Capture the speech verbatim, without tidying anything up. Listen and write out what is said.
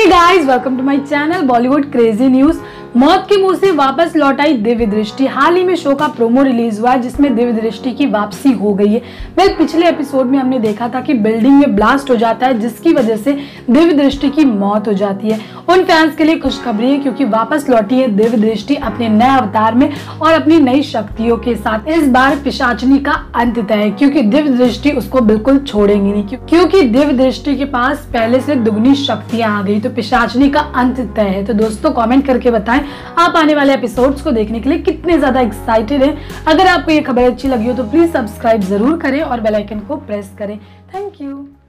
Hey guys, welcome to my channel Bollywood crazy news. मौत के मुंह से वापस लौट आई दिव्य दृष्टि। हाल ही में शो का प्रोमो रिलीज हुआ है जिसमें दिव्य दृष्टि की वापसी हो गई है। वेल, पिछले एपिसोड में हमने देखा था कि बिल्डिंग में ब्लास्ट हो जाता है जिसकी वजह से दिव्य दृष्टि की मौत हो जाती है। उन फैंस के लिए खुशखबरी है क्योंकि वापस लौटी है दिव्य दृष्टि अपने नए अवतार में और अपनी नई शक्तियों के साथ। इस बार पिशाचनी का अंत तय है क्योंकि दिव्य दृष्टि उसको बिल्कुल छोड़ेंगी नहीं, क्योंकि दिव्य दृष्टि के पास पहले से दुगनी शक्तियां आ गई, तो पिशाचनी का अंत तय है। तो दोस्तों कमेंट करके बताएं आप आने वाले एपिसोड्स को देखने के लिए कितने ज्यादा एक्साइटेड हैं। अगर आपको ये खबर अच्छी लगी हो तो प्लीज सब्सक्राइब जरूर करें और बेल आइकन को प्रेस करें। Thank you.